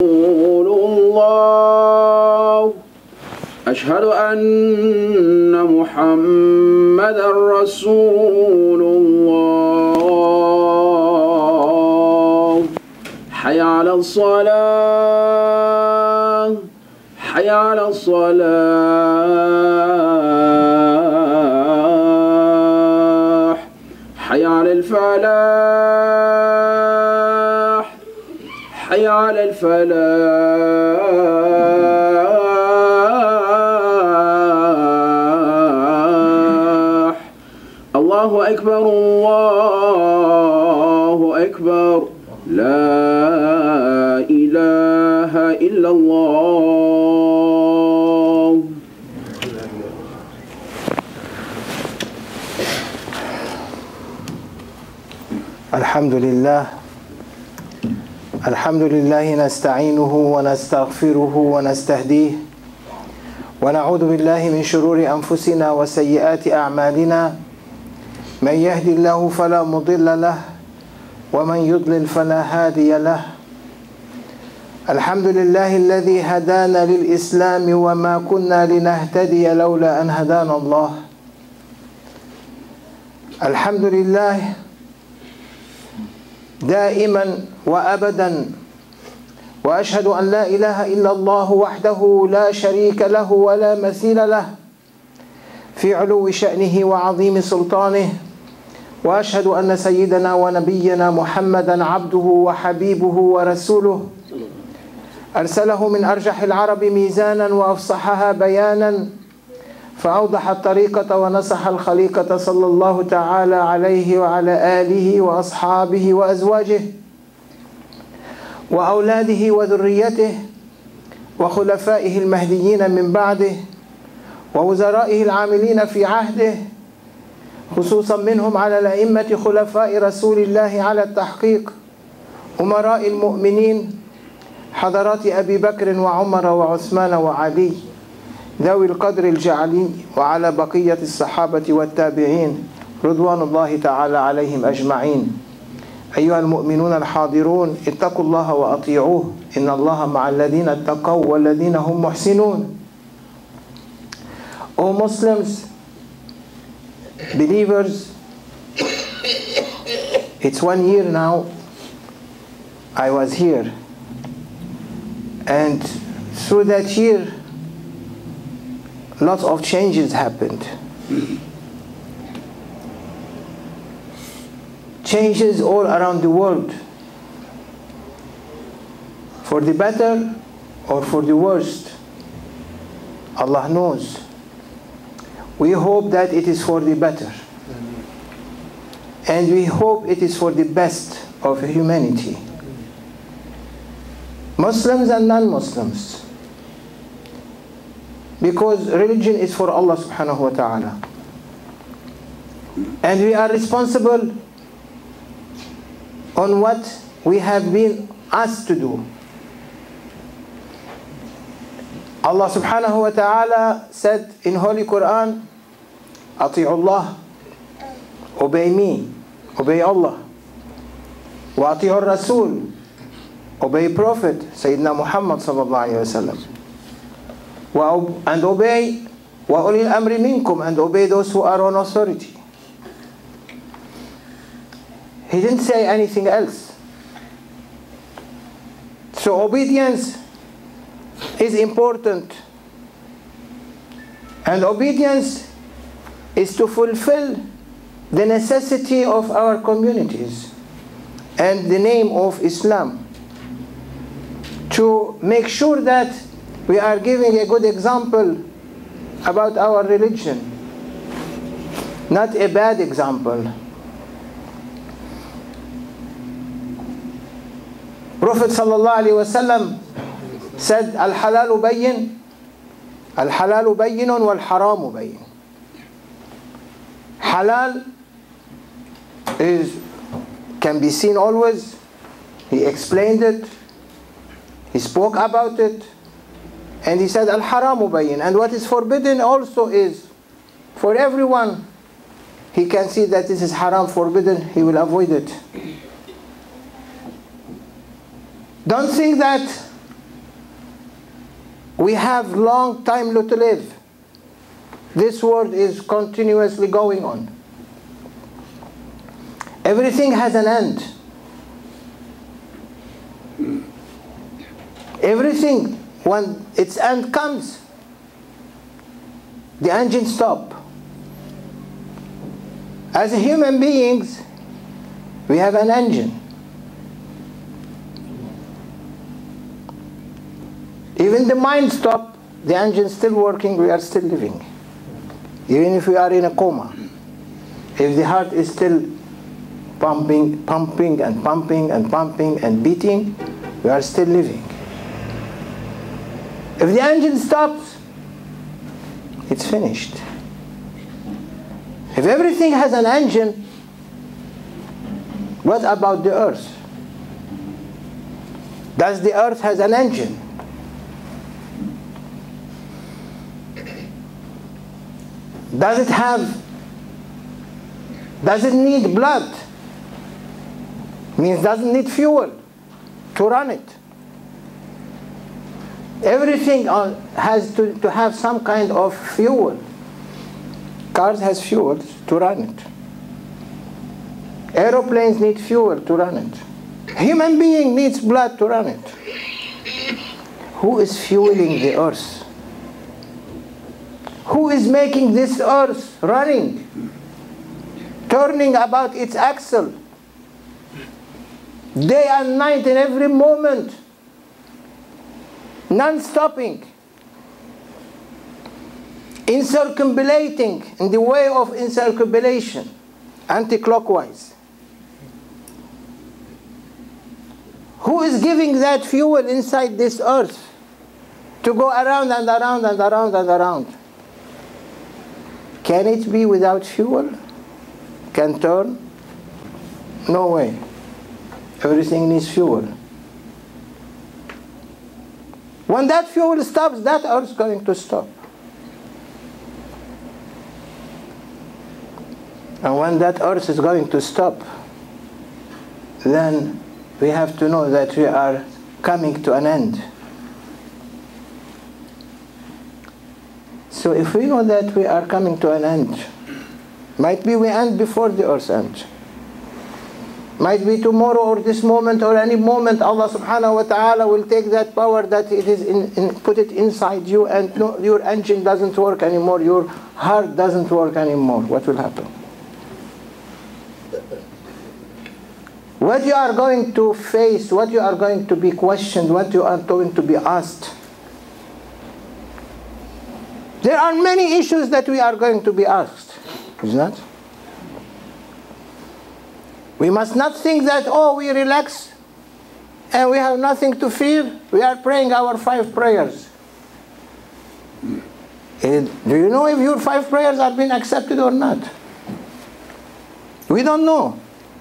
رسول الله أشهد أن محمدا رسول الله حي على الصلاة حي على الصلاة حي على الفلاح حي على الفلاح الله أكبر الله أكبر لا إله إلا الله. الحمد لله نستعينه ونستغفره ونستهديه ونعوذ بالله من شرور أنفسنا وسيئات أعمالنا من يهدي الله فلا مضل له ومن يضلل فلا هادي له. الحمد لله الذي هدانا للإسلام وما كنا لنهتدي لولا أن هدانا الله. الحمد لله دائما وأبدا، وأشهد أن لا إله إلا الله وحده لا شريك له ولا مثيل له في علو شأنه وعظيم سلطانه، وأشهد أن سيدنا ونبينا محمدا عبده وحبيبه ورسوله أرسله من أرجح العرب ميزانا وأفصحها بيانا، فأوضح الطريقة ونصح الخليقة صلى الله تعالى عليه وعلى آله وأصحابه وأزواجه وأولاده وذريته وخلفائه المهديين من بعده ووزرائه العاملين في عهده، خصوصا منهم على الأئمة خلفاء رسول الله على التحقيق أمراء المؤمنين حضرات أبي بكر وعمر وعثمان وعلي ذوي القدر الجعلي، وعلى بقية الصحابة والتابعين رضوان الله تعالى عليهم أجمعين. أيها المؤمنون الحاضرون اتقوا الله وأطيعوه إن الله مع الذين اتقوا والذين هم محسنون. O Muslims, believers, it's 1 year now I was here, and through that year lots of changes happened. Changes all around the world, for the better or for the worst, Allah knows. We hope that it is for the better, and we hope it is for the best of humanity, Muslims and non-Muslims, because religion is for Allah subhanahu wa ta'ala, and we are responsible on what we have been asked to do. Allah subhanahu wa ta'ala said in Holy Quran, Ati'u Allah, obey me, obey Allah. Wa ati'u Rasul, obey Prophet Sayyidina Muhammad sallallahu alayhi wa sallam. And obey wa ulil amri minkum, and obey those who are on authority. He didn't say anything else. So obedience is important, and obedience is to fulfill the necessity of our communities and the name of Islam, to make sure that we are giving a good example about our religion, not a bad example. Prophet sallallahu alaihi wasallam said, Al-halalu bayyin, Al-halalu bayyinun wal-haramu bayyin. Halal can be seen always. He explained it, he spoke about it, and he said Al-haramu bayyin. And what is forbidden also is for everyone. He can see that this is haram, forbidden, he will avoid it. Don't think that We have long time to live. This world is continuously going on. Everything has an end. Everything, when its end comes, the engine stops. As human beings, we have an engine. Even the mind stops, the engine is still working, we are still living. Even if we are in a coma. If the heart is still pumping and pumping and pumping and beating, we are still living. If the engine stops, it's finished. If everything has an engine, what about the earth? Does the earth has an engine? Does it need blood? Means doesn't need fuel to run it. Everything has to have some kind of fuel. Cars has fuel to run it. Aeroplanes need fuel to run it. Human being needs blood to run it. Who is fueling the earth? Who is making this earth running, turning about its axle, day and night in every moment, non-stopping, incircumambulating in the way of incircumambulation, anti-clockwise? Who is giving that fuel inside this earth to go around and around and around and around? Can it be without fuel? Can turn? No way. Everything needs fuel. When that fuel stops, that earth is going to stop. And when that earth is going to stop, then we have to know that we are coming to an end. So if we know that we are coming to an end, might be we end before the earth ends. Might be tomorrow or this moment or any moment Allah subhanahu wa ta'ala will take that power that it is put it inside you, and no, your engine doesn't work anymore, your heart doesn't work anymore. What will happen? What you are going to face, what you are going to be questioned, what you are going to be asked. There are many issues that we are going to be asked, is not? We must not think that, oh, we relax and we have nothing to fear. We are praying our 5 prayers. Do you know if your 5 prayers are being accepted or not? We don't know.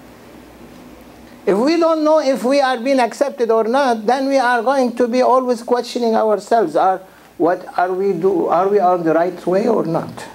If we don't know if we are being accepted or not, then we are going to be always questioning ourselves. Are we on the right way or not?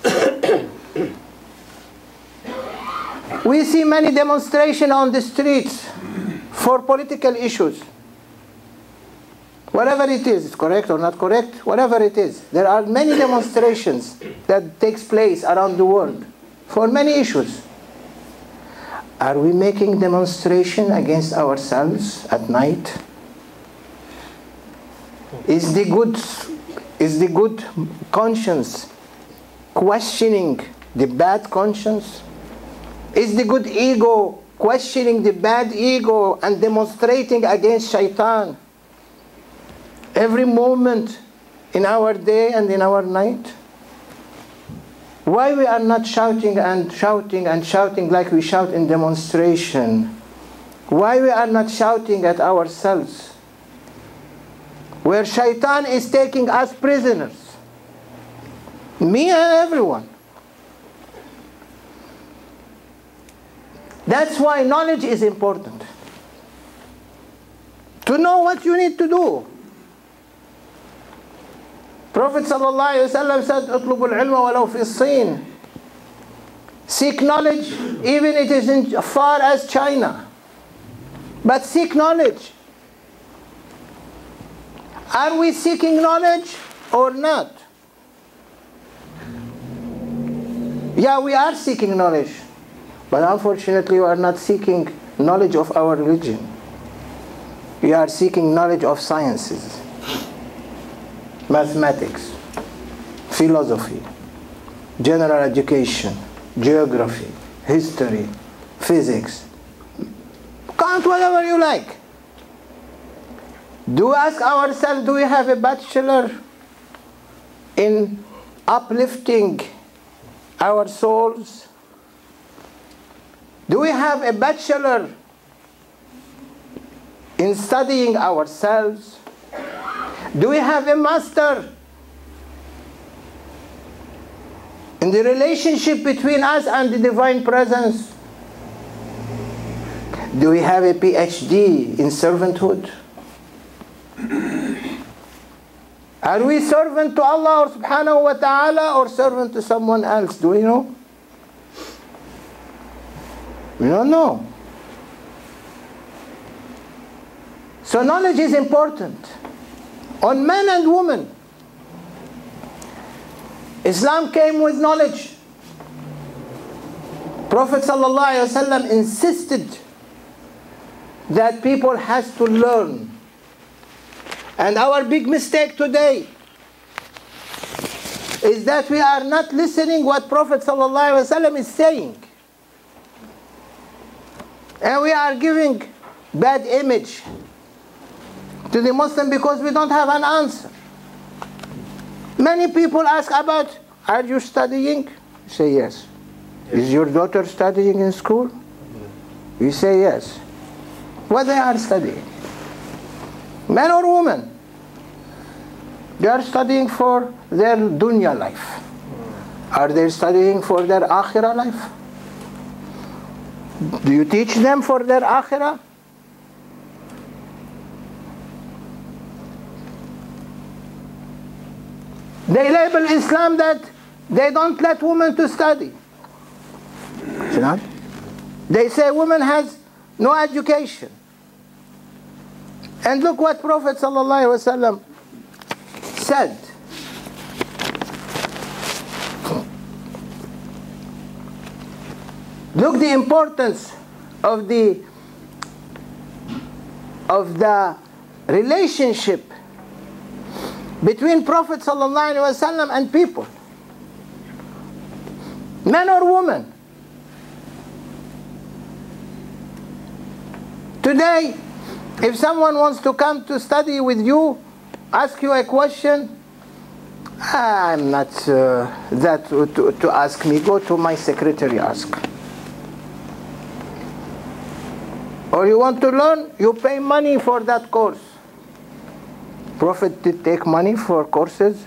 We see many demonstrations on the streets for political issues. Whatever it is, correct or not correct, whatever it is. There are many demonstrations that takes place around the world for many issues. Are we making demonstration against ourselves at night? Is the good conscience questioning the bad conscience? Is the good ego questioning the bad ego and demonstrating against shaitan every moment in our day and in our night? Why we are not shouting and shouting and shouting like we shout in demonstration? Why we are not shouting at ourselves? Where shaitan is taking us prisoners. Me and everyone. That's why knowledge is important. To know what you need to do. Prophet ﷺ said, "Utlubul ilma walau fi Sin." Seek knowledge, even it is as far as China. But seek knowledge. Are we seeking knowledge or not? Yeah, we are seeking knowledge. But unfortunately, we are not seeking knowledge of our religion. We are seeking knowledge of sciences, mathematics, philosophy, general education, geography, history, physics. Count whatever you like. Do we ask ourselves, do we have a bachelor in uplifting our souls? Do we have a bachelor in studying ourselves? Do we have a master in the relationship between us and the divine presence? Do we have a PhD in servanthood? Are we servant to Allah subhanahu wa ta'ala or servant to someone else? Do we know? We don't know. So knowledge is important on men and women. Islam came with knowledge. Prophet ﷺ insisted that people has to learn. And our big mistake today is that we are not listening what Prophet ﷺ is saying. And we are giving bad image to the Muslim because we don't have an answer. Many people ask about, are you studying? You say yes. Is your daughter studying in school? You say yes. What they are studying? Men or women? They are studying for their dunya life. Are they studying for their akhirah life? Do you teach them for their akhirah? They label Islam that they don't let women to study. They say women has no education. And look what Prophet ﷺ said. Look the importance of the relationship between Prophet ﷺ and people. Men or women. Today, if someone wants to come to study with you, ask you a question, I'm not that to ask me. Go to my secretary, ask. Or you want to learn, you pay money for that course. Prophet did take money for courses.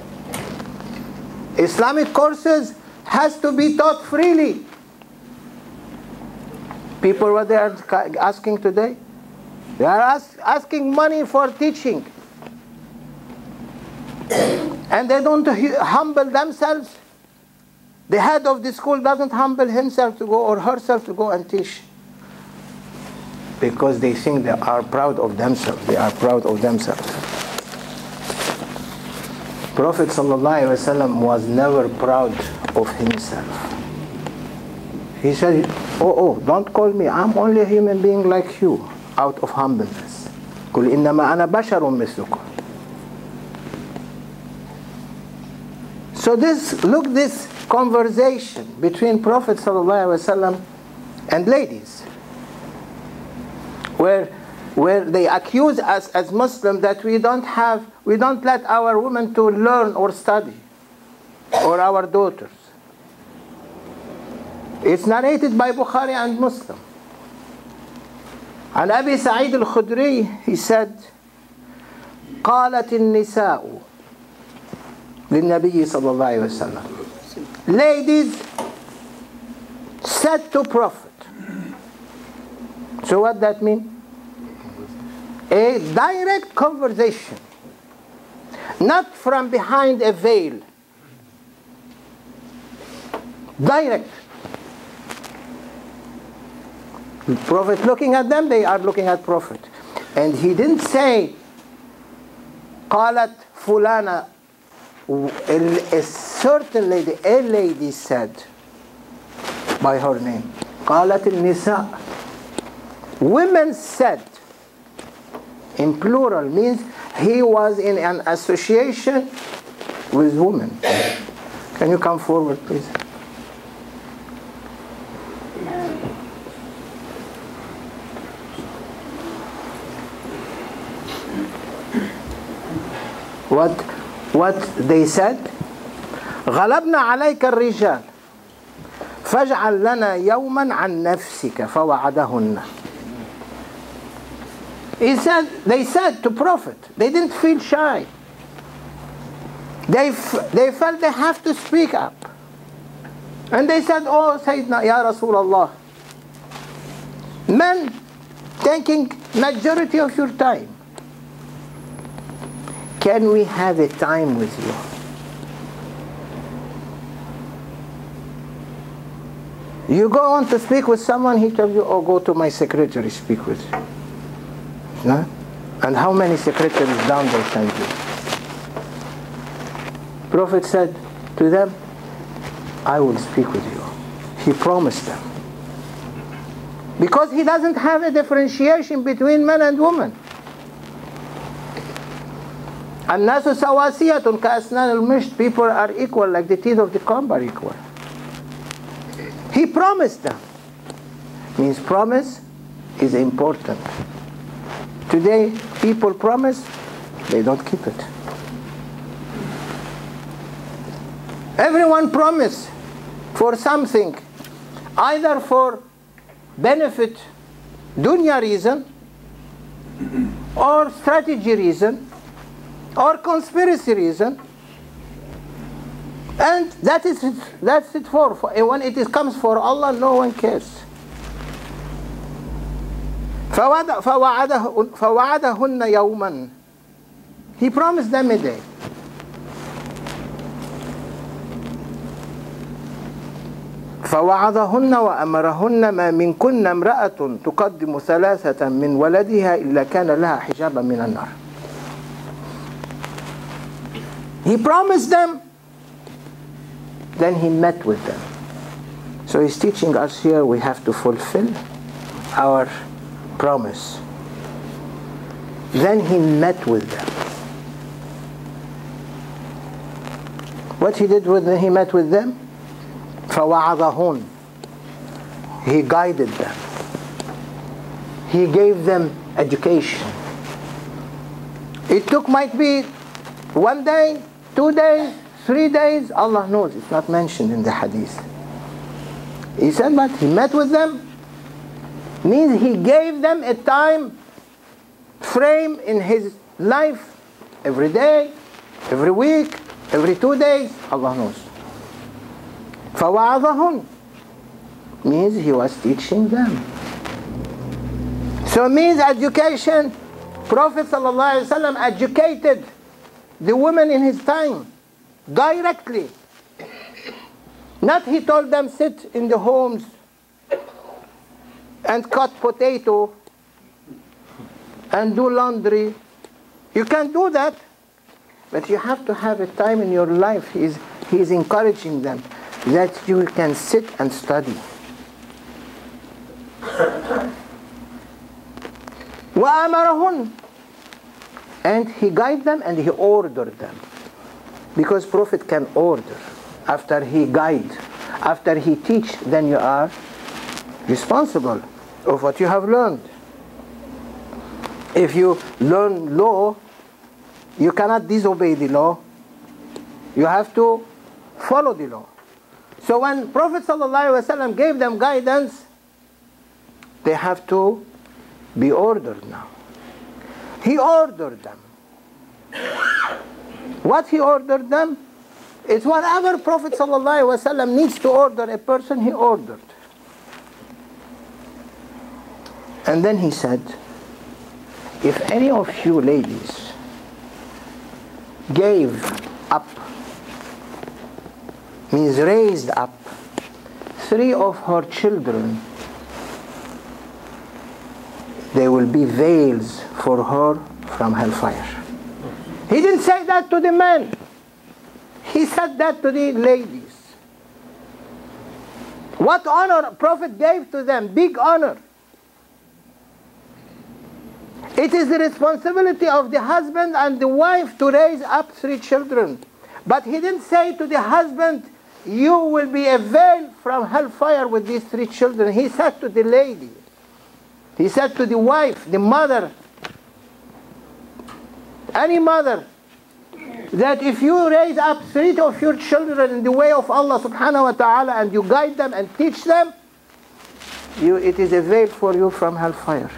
Islamic courses has to be taught freely. People, what they are asking today? They are asking money for teaching. And they don't humble themselves. The head of the school doesn't humble himself to go or herself to go and teach. Because they think they are proud of themselves. They are proud of themselves. Prophet ﷺ was never proud of himself. He said, oh, don't call me. I'm only a human being like you, out of humbleness. قُلْ إِنَّمَا أَنَا بَشَرٌ مِثْلُكُمْ. So look this conversation between Prophet ﷺ and ladies, where they accuse us as Muslims that we don't let our women to learn or study, or our daughters. It's narrated by Bukhari and Muslim. And Abi Sa'id al-Khudri, he said, قالت النساء للنبي صلى الله عليه وسلم. Ladies said to Prophet. So what that mean? A direct conversation, not from behind a veil. Direct. The Prophet looking at them, they are looking at Prophet. And he didn't say, قالت فلانة, a certain lady, a lady said by her name. قالت النساء. Women said. In plural means he was in an association with women. Can you come forward, please? What they said? غلبنا عليك الرجال فاجعل لنا يوما عن نفسك فوعدهن. They said to Prophet, they didn't feel shy. They felt they have to speak up. And they said, oh Sayyidina, Ya Rasulullah, men taking majority of your time. Can we have a time with you? You go on to speak with someone, he tells you, oh, go to my secretary, speak with you. No? And how many secretaries down they send you? Prophet said to them, I will speak with you. He promised them. Because he doesn't have a differentiation between men and women. الناس سواسية كأسنان المشط. People are equal like the teeth of the comb are equal. He promised them. Means promise is important. Today people promise, they don't keep it. Everyone promise for something, either for benefit, dunya reason, or strategy reason, or conspiracy reason, and that's it for. When it comes for Allah, no one cares. فوعدهن يوما. He promised them a day. فوعظهن وأمرهن ما منكن امرأة تقدم ثلاثة من ولدها إلا كان لها حجابا من النار. He promised them, then he met with them. So he's teaching us here we have to fulfill our promise. Then he met with them. What he did when he met with them? فَوَعَظَهُنْ. He guided them. He gave them education. It took, might be 1 day, 2 days, 3 days, Allah knows, it's not mentioned in the hadith. He said, but he met with them, means he gave them a time frame in his life, every day, every week, every 2 days, Allah knows. فَوَعَظَهُنْ means he was teaching them. So it means education. Prophet ﷺ educated the women in his time directly. Not he told them sit in the homes and cut potato and do laundry. You can do that, but you have to have a time in your life. He is encouraging them that you can sit and study. وَأَمَرَهُنْ, and he guided them and he ordered them. Because Prophet can order. After he guide, after he teach, then you are responsible of what you have learned. If you learn law, you cannot disobey the law. You have to follow the law. So when Prophet ﷺ gave them guidance, they have to be ordered now. He ordered them. What he ordered them? It's whatever Prophet ﷺ needs to order a person, he ordered. And then he said, if any of you ladies gave up, means raised up, 3 of her children, they will be veils for her from hellfire. He didn't say that to the men. He said that to the ladies. What honor Prophet gave to them? Big honor. It is the responsibility of the husband and the wife to raise up 3 children. But he didn't say to the husband, you will be a veil from hellfire with these 3 children. He said to the lady. He said to the wife, the mother, any mother, that if you raise up 3 of your children in the way of Allah subhanahu wa ta'ala and you guide them and teach them, it is a veil for you from hellfire.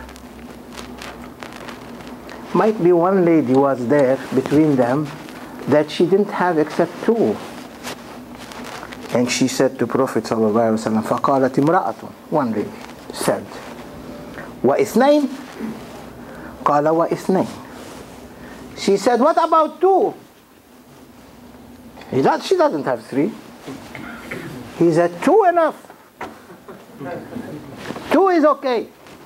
Might be one lady was there between them that she didn't have except 2. And she said to Prophet sallallahu alaihi wasallam, فَقَالَتْ امْرَأَةٌ, one lady said, وَإِثْنَيْنِ, قَالَ وَإِثْنَيْنِ. She said, what about 2? She doesn't have 3. He said, 2 enough. 2 is okay.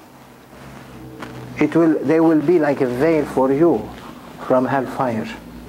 They will be like a veil for you from hellfire.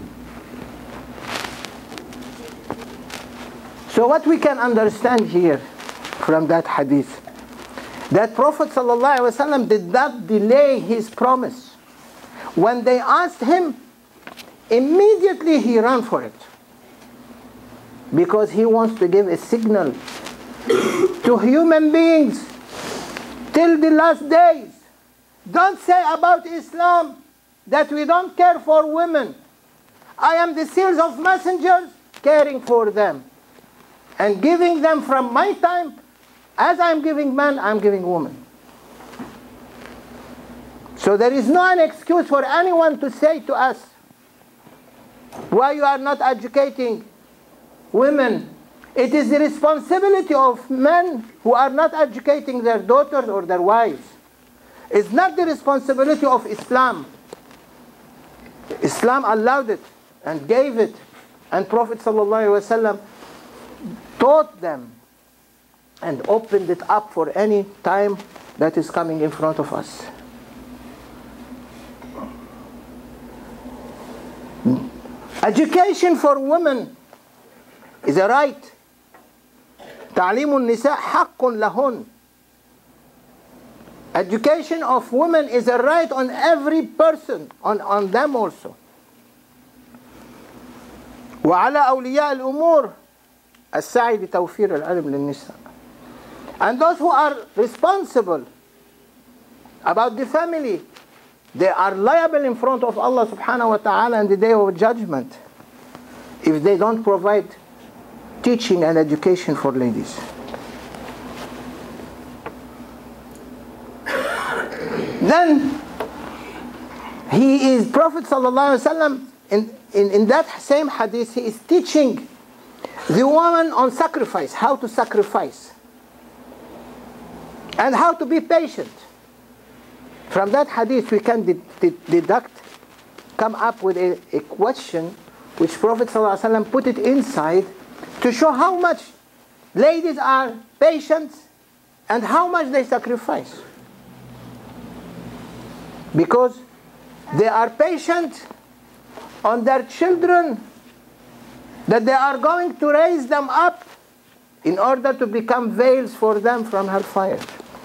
So what we can understand here from that hadith, that Prophet ﷺ did not delay his promise. When they asked him, immediately he ran for it. Because he wants to give a signal to human beings till the last days. Don't say about Islam that we don't care for women. I am the seals of messengers caring for them and giving them from my time. As I am giving man, I am giving woman. So there is no excuse for anyone to say to us, why you are not educating women. It is the responsibility of men who are not educating their daughters or their wives. It's not the responsibility of Islam. Islam allowed it and gave it. And Prophet ﷺ taught them and opened it up for any time that is coming in front of us. Education for women is a right. تعليم النساء حق لهن. Education of women is a right on every person, on them also. وعلى أولياء الأمور السعي لتوفير العلم للنساء. And those who are responsible about the family, they are liable in front of Allah subhanahu wa ta'ala on the day of judgment if they don't provide teaching and education for ladies. Then Prophet sallallahu alaihi wasallam in that same hadith, he is teaching the woman on sacrifice, how to sacrifice and how to be patient. From that hadith we can come up with a question which Prophet ﷺ put it inside to show how much ladies are patient and how much they sacrifice. Because they are patient on their children, that they are going to raise them up in order to become veils for them from hellfire.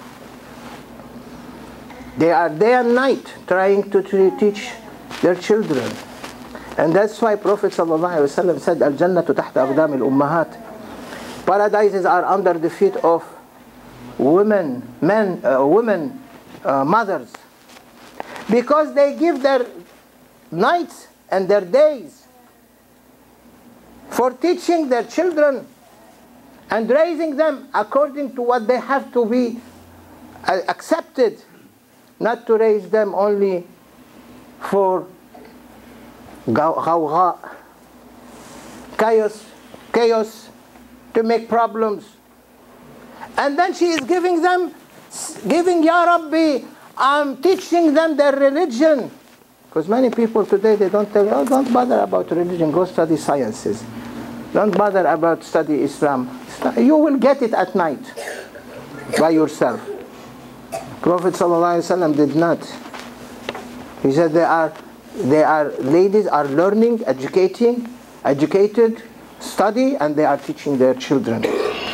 They are day and night trying to teach their children. And that's why Prophet ﷺ said, Al-Jannatu tahta aqdam al-ummahat. Paradises are under the feet of women, mothers. Because they give their nights and their days for teaching their children and raising them according to what they have to be accepted, not to raise them only for chaos, to make problems. And then she is giving Ya Rabbi, I'm teaching them their religion. Because many people today, they don't tell you, oh, don't bother about religion, go study sciences. Don't bother about study Islam. You will get it at night by Prophet ﷺ did not. He said they are ladies are learning, educated, study, and they are teaching their children.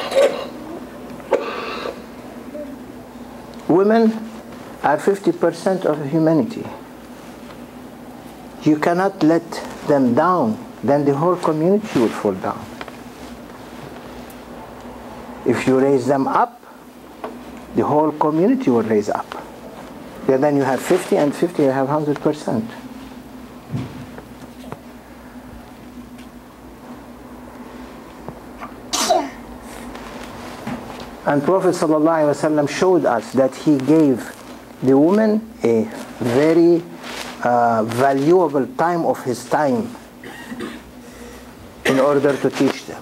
Women are 50% of humanity. You cannot let them down, then the whole community will fall down. If you raise them up, the whole community will raise up. Then you have 50 and 50, you have 100%. And Prophet ﷺ showed us that he gave the woman a very valuable time of his time in order to teach them.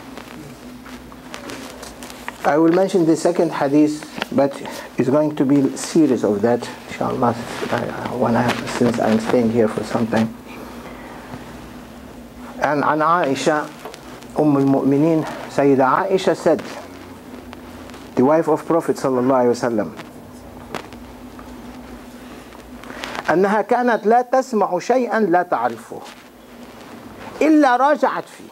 I will mention the second hadith, but it's going to be a series of that, inshallah, since I'm staying here for some time. And عن عائشة المؤمنين, Sayyida Aisha said, the wife of Prophet sallallahu alaihi wasallam, أنها كانت لا تسمع شيئا لا تعرفه إلا راجعت فيه.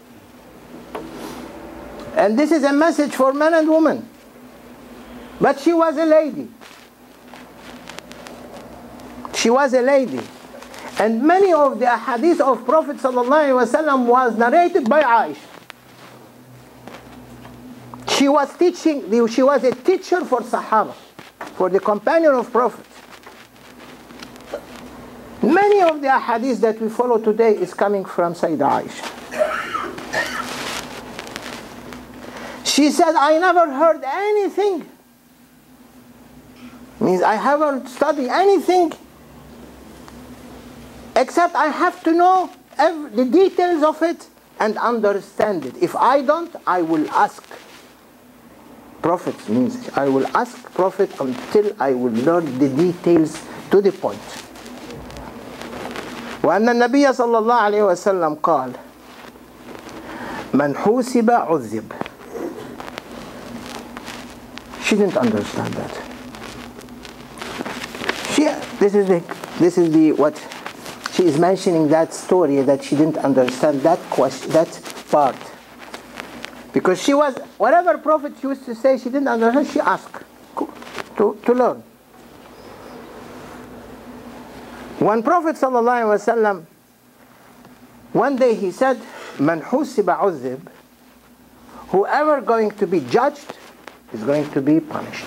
And this is a message for men and women. But she was a lady. She was a lady. And many of the hadith of Prophet sallallahu alaihi wasallam was narrated by Aisha. She was teaching, she was a teacher for Sahaba, for the companion of Prophet. Many of the hadiths that we follow today is coming from Sayyida Aisha. She said, I never heard anything. Means I haven't studied anything except I have to know the details of it and understand it. If I don't, I will ask. Prophet means I will ask Prophet until I will learn the details to the point. وأن النبي صلى الله عليه وسلم قال من حوسب عذب. She didn't understand that. This is the what she is mentioning, that story that she didn't understand that question, that part. Because she was, whatever Prophet used to say, she didn't understand, she asked to learn. When Prophet ﷺ, one day he said, Man husiba uzib, whoever going to be judged is going to be punished.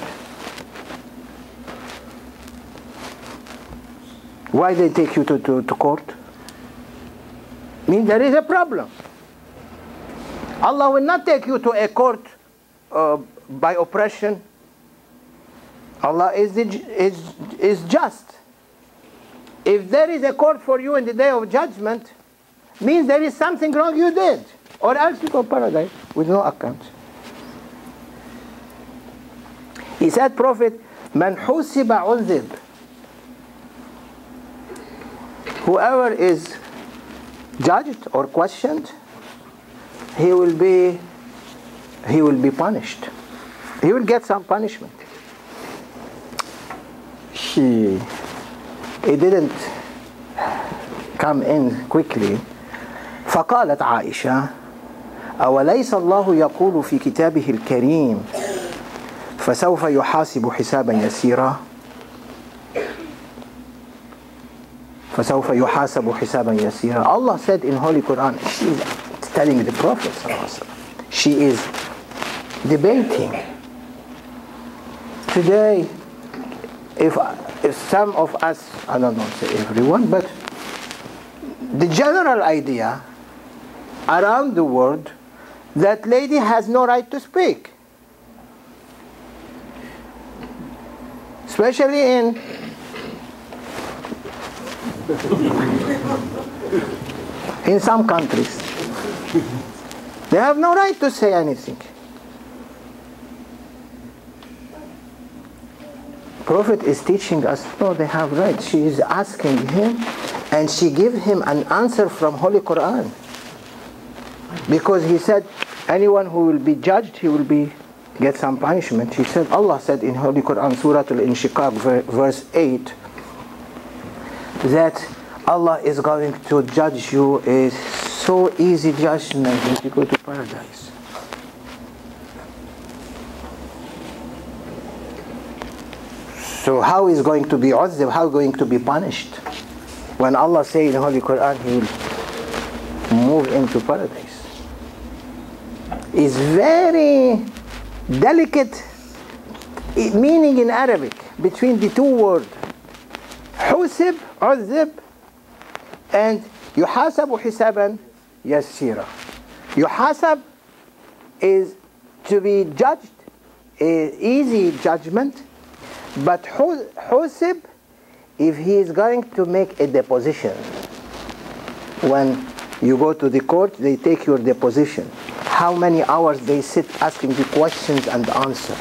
Why they take you to court? Means there is a problem. Allah will not take you to a court by oppression. Allah is just. If there is a court for you in the day of judgment, means there is something wrong you did, or else you go to paradise with no account. He said, Prophet, Man husiba uzib, whoever is judged or questioned, he will be punished. He will get some punishment. It didn't come in quickly. فقالت عائشة أوليس الله يقول في كتابه الكريم فسوف يحاسب حسابا يسيرا فسوف يحاسب حسابا يسيرا. Allah said in Holy Quran, she is telling the Prophet, she is debating. Today, if some of us, I don't know, say everyone, but the general idea around the world, that lady has no right to speak. Especially in some countries. They have no right to say anything. Prophet is teaching us, no, they have right. She is asking him, and she gave him an answer from Holy Quran. Because he said, anyone who will be judged, he will get some punishment. He said, Allah said in Holy Quran, Surah Al-Inshiqaq, verse 8, that Allah is going to judge you a so easy judgment that you go to paradise. So how is going to be عذب? How going to be punished? When Allah says in the Holy Quran, He will move into paradise. It's very delicate meaning in Arabic between the two words. حُسِب, عذب, and يحاسب حسابا يسيرا. يحاسب is to be judged, an easy judgment. But حُسِب, if he is going to make a deposition, when you go to the court, they take your deposition. How many hours they sit asking you questions and answers,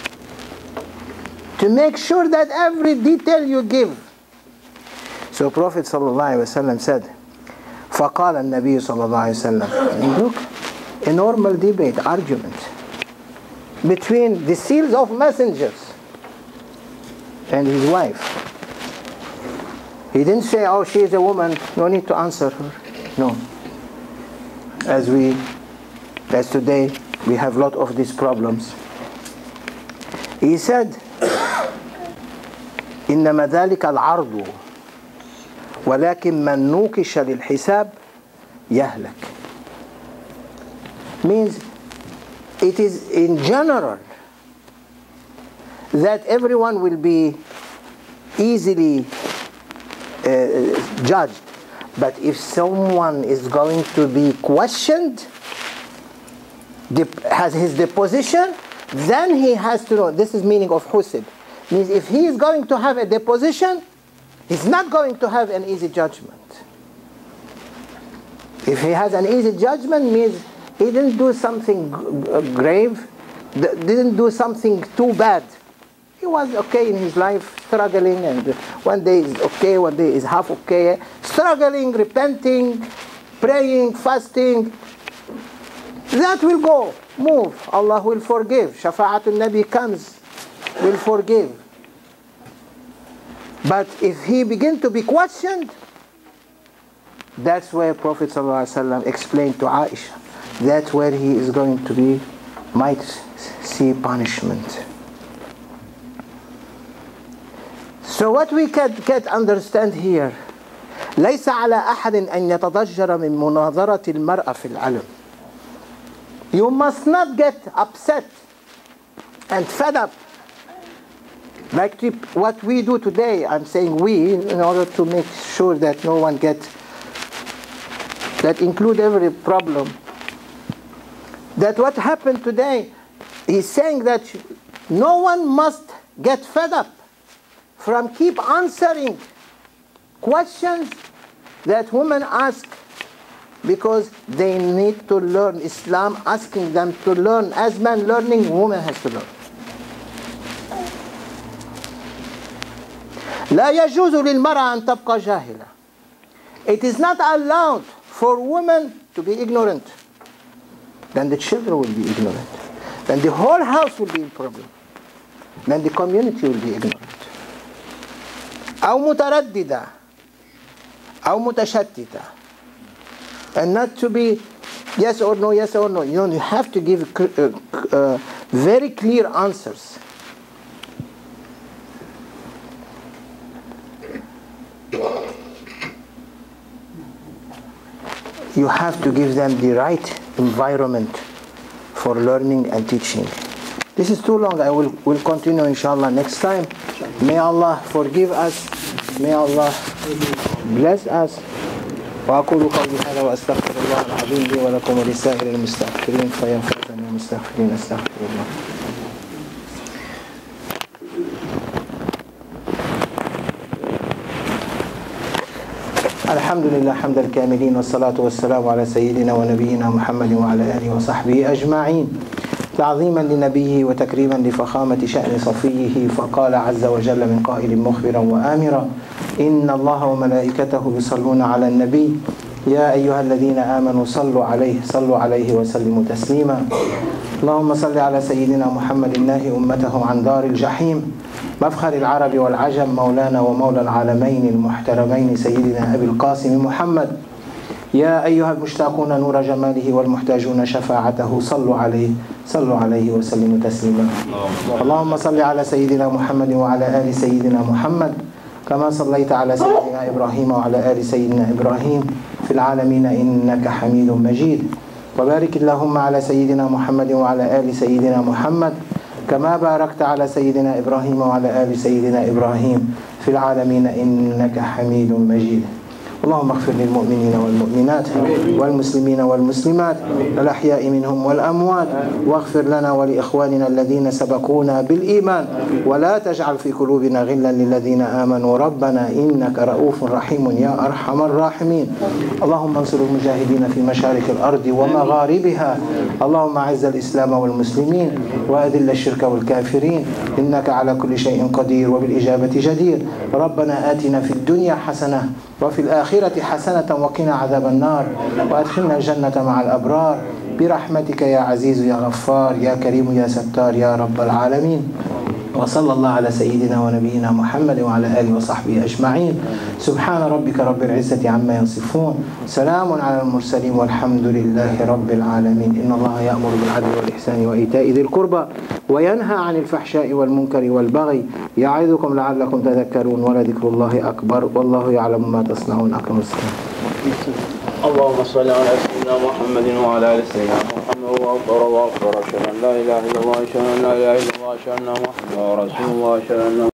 to make sure that every detail you give. So Prophet ﷺ said, فَقَالَ النَّبِيُّ صلى الله عليه وسلم. Look, a normal debate, argument between the seals of messengers and his wife. He didn't say, oh, she is a woman, no need to answer her. No. As today, we have a lot of these problems. He said, إنما ذلك العرض ولكن من نوكش للحساب يهلك. Means it is in general that everyone will be easily judged. But if someone is going to be questioned, has his deposition, then he has to know. This is meaning of husib. Means if he is going to have a deposition, he's not going to have an easy judgment. If he has an easy judgment, means he didn't do something grave, didn't do something too bad. He was okay in his life, struggling, and one day is okay, one day is half okay, struggling, repenting, praying, fasting. That will go, move. Allah will forgive. Shafa'atul Nabi comes, will forgive. But if he begins to be questioned, that's where Prophet ﷺ explained to Aisha, that's where he is going to be, might see punishment. So what we can understand here, ليس على أحد أن يتضجر من مناظرة المرأة في العلم. You must not get upset and fed up like what we do today. I'm saying we, in order to make sure that no one gets, that include every problem. That what happened today, he's saying that no one must get fed up from keep answering questions that women ask, because they need to learn. Islam asking them to learn. As man learning, woman has to learn. لا يجوز للمرأة أن تبقى جاهلة. It is not allowed for women to be ignorant. Then the children will be ignorant. Then the whole house will be in problem. Then the community will be ignorant. أو مترددة أو متشتتة. And not to be yes or no, yes or no. You have to give very clear answers. You have to give them the right environment for learning and teaching. This is too long. I will continue inshallah next time. May Allah forgive us. May Allah bless us. وأقول قولي هذا وأستغفر الله العظيم لي ولكم ولسائر المستغفرين فيغفر لنا المستغفرين. أستغفر الله. الحمد لله حمد الكاملين والصلاة والسلام على سيدنا ونبينا محمد وعلى آله وصحبه أجمعين. تعظيما لنبيه وتكريما لفخامة شأن صفيه، فقال عز وجل من قائل مخبرا وآمرا: إن الله وملائكته يصلون على النبي يا أيها الذين آمنوا صلوا عليه وسلموا تسليما. اللهم صل على سيدنا محمد الناهي أمته عن دار الجحيم مفخر العرب والعجم، مولانا ومولى العالمين المحترمين سيدنا أبي القاسم محمد. يا أيها المشتاقون نور جماله والمحتاجون شفاعته صلوا عليه وسلموا تسليما. اللهم صل على سيدنا محمد وعلى آل سيدنا محمد كما صليت على سيدنا إبراهيم وعلى آل سيدنا إبراهيم في العالمين إنك حميد مجيد. وبارك اللهم على سيدنا محمد وعلى آل سيدنا محمد كما باركت على سيدنا إبراهيم وعلى آل سيدنا إبراهيم في العالمين إنك حميد مجيد. اللهم اغفر للمؤمنين والمؤمنات والمسلمين والمسلمات الأحياء منهم والأموات، واغفر لنا ولإخواننا الذين سبقونا بالإيمان، ولا تجعل في قلوبنا غلا للذين آمنوا ربنا إنك رؤوف رحيم يا أرحم الراحمين. اللهم انصر المجاهدين في مشارق الأرض ومغاربها. اللهم أعز الإسلام والمسلمين وأذل الشرك والكافرين إنك على كل شيء قدير وبالإجابة جدير. ربنا آتنا في الدنيا حسنة وفي الآخرة حسنة وقنا عذاب النار وأدخلنا الجنة مع الأبرار برحمتك يا عزيز يا غفار يا كريم يا ستار يا رب العالمين. وصلى الله على سيدنا ونبينا محمد وعلى آله وصحبه أجمعين. سبحان ربك رب العزة عما يصفون، سلام على المرسلين والحمد لله رب العالمين. إن الله يأمر بالعدل والإحسان وإيتاء ذي القربى وينهى عن الفحشاء والمنكر والبغي يعظكم لعلكم تذكرون، ولذكر الله أكبر والله يعلم ما تصنعون. أقم الصلاة. اللهم صل على سيدنا محمد وعلى آل سيدنا محمد وأكبر أشهد أن لا إله إلا الله، أشهد أن لا إله إلا الله، أشهد أن محمدا رسول الله، أشهد أن